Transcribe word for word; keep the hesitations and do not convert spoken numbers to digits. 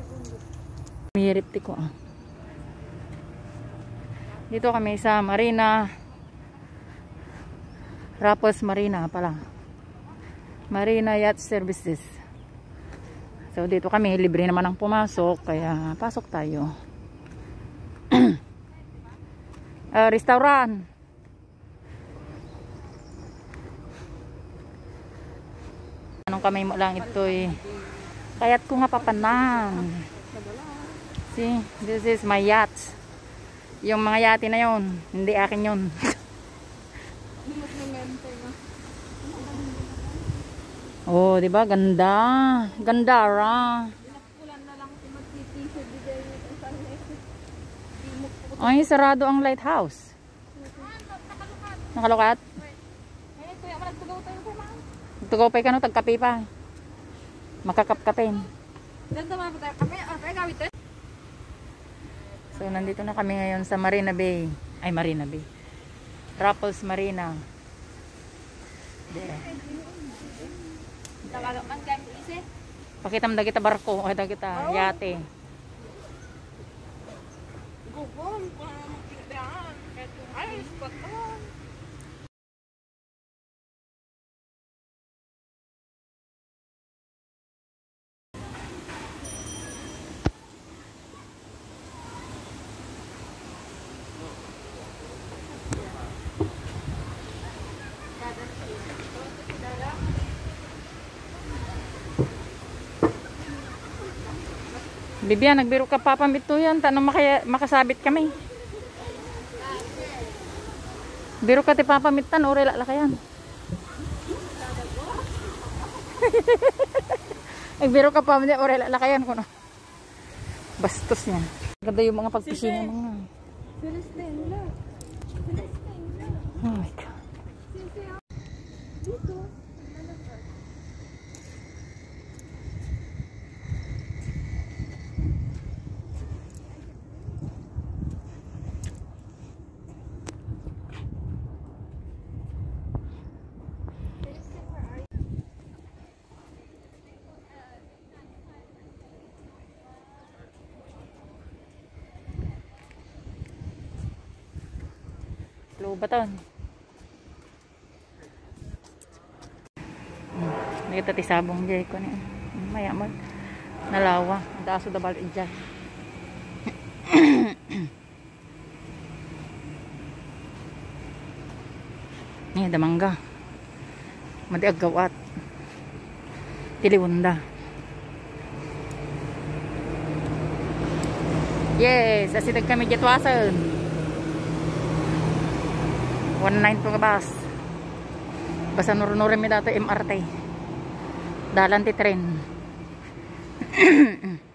Miripti ko ah. Dito kami sa Marina Raffles Marina pala. Marina Yacht Services. So dito kami, libre naman ang pumasok, kaya pasok tayo. uh, restaurant. Anong kamay mo lang ito eh. Kaya't ko nga papanang. See, this is my yacht. Yung mga yate na yon, hindi akin yon. Oh, 'di ba? Ganda. Ganda ra. Ay, sarado ang lighthouse. Nakalukat? Tugopay ka no, tagkape pa. Makakapkapin. So, nandito na kami ngayon sa Marina Bay. Ay, Marina Bay. Raffles Marina. There. Pakita mo na kita barko. O, kita yate. Bibian, nagbiro ka papamit to yan. Tanong makaya, makasabit kami. Biro ka ti papamitan, o rela ka yan. Nagbiro ka papamit, o rela ka yan. Kuno. Bastos niya. Ganda yung mga pagpisingan mga. Oh my God. Baton. Hmm. Kita ti sabong jay ko ni. Maya mag nalawa. Daso da bal ijay. Ni damangga. Madi aggawat. Tiliwunda. Yes, asidag kami jetwasan. one nine to ka bus. Basta nurunuri mi dato M R T. Dalan ti tren.